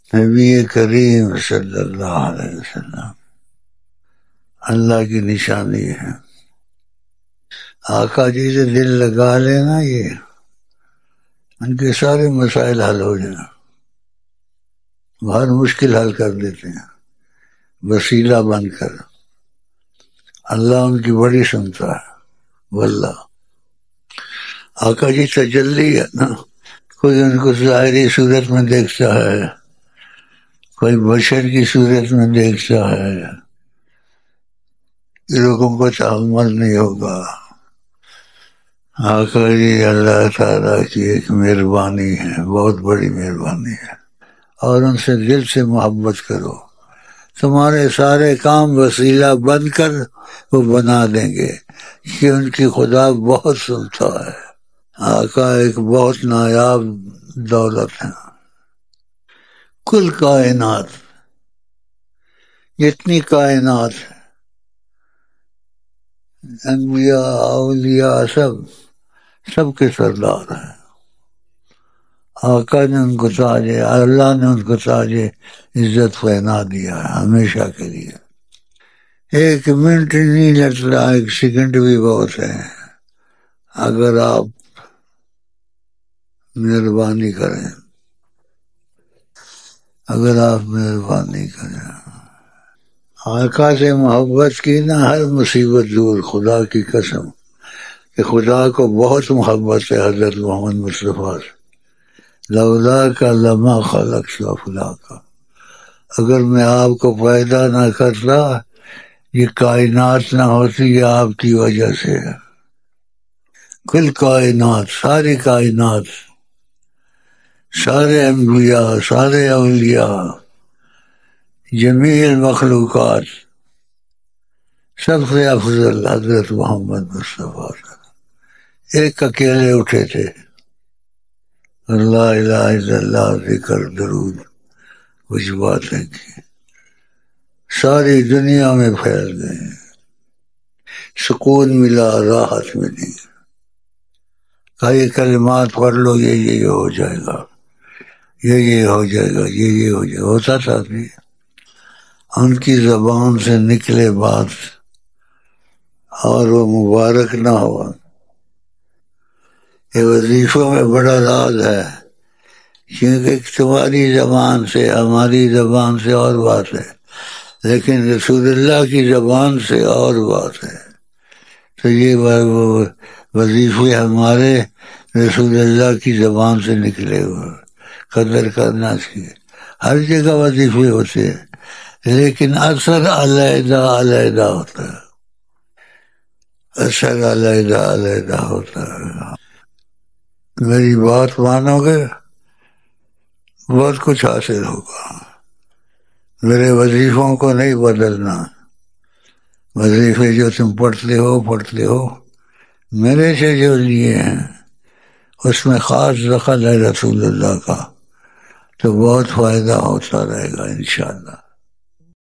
نبی کریم صلی اللہ علیہ وسلم اللہ کی نشانی ہے۔ آقا جی سے دل لگا لینا، یہ ان کے سارے مسائل حل ہو جائیں، ہر مشکل حل کر دیتے ہیں وسیلہ بن کر۔ اللہ ان کی بڑی سنتا ہے واللہ۔ آقا جی تجلی ہے نا، کوئی ان کو ظاہری صورت میں دیکھتا ہے، کوئی بشر کی صورت میں دیکھتا ہے، لوگوں کو تحمل نہیں ہوگا۔ آقا جی اللہ تعالیٰ کی ایک مہربانی ہے، بہت بڑی مہربانی ہے، اور ان سے دل سے محبت کرو، تمہارے سارے کام وسیلہ بن کر وہ بنا دیں گے، کہ ان کی خدا بہت سنتا ہے۔ آقا ایک بہت نایاب دولت ہے۔ کل کائنات، جتنی کائنات، انبیاء اولیاء سب کے سردار ہیں۔ آقا نے ان کو تاج، اللہ نے ان کو تاج عزت پہنا دیا ہے ہمیشہ کے لیے۔ ایک منٹ نہیں لگتا، ایک سیکنڈ بھی بہت ہے اگر آپ مہربانی کریں، اگر آپ مہربانی کریں۔ آقا سے محبت کی نا، ہر مصیبت دور، خدا کی قسم کہ خدا کو بہت محبت ہے حضرت محمد مصطفیٰ سے۔ لولا کا لمحہ خلق افلا کا، اگر میں آپ کو پیدا نہ کرتا، یہ کائنات نہ ہوتی، یہ آپ کی وجہ سے ہے۔ کل کائنات، ساری کائنات، سارے انبیاء، سارے اولیاء، جمیع المخلوقات، سب سے افضل حضرت محمد مصطفیٰ۔ ایک اکیلے اٹھے تھے، لا الہ الا اللہ ذکر درود کچھ باتیں کی، ساری دنیا میں پھیل گئے، سکون ملا، راحت ملی۔ کئی کلمات پڑھ لو، یہ ہو جائے گا، یہ ہو جائے گا، یہ ہو جائے گا۔ ہوتا تھا بھی ان کی زبان سے نکلے بات اور وہ مبارک نہ ہوا۔ یہ وظیفوں میں بڑا راز ہے، کیونکہ تمہاری زبان سے، ہماری زبان سے اور بات ہے، لیکن رسول اللہ کی زبان سے اور بات ہے۔ تو یہ وظیفے ہمارے رسول اللہ کی زبان سے نکلے ہوئے، قدر کرنا چاہیے۔ ہر جگہ وظیفے ہوتے ہیں، لیکن اثر علیحدہ علیحدہ ہوتا ہے، اثر علیحدہ علیحدہ ہوتا ہے۔ میری بات مانو گے، بہت کچھ حاصل ہوگا۔ میرے وظیفوں کو نہیں بدلنا، وظیفے جو تم پڑھتے ہو میرے سے جو لیے ہیں، اس میں خاص دخل ہے رسول اللہ کا، تو بہت فائدہ ہوتا رہے گا انشاءاللہ۔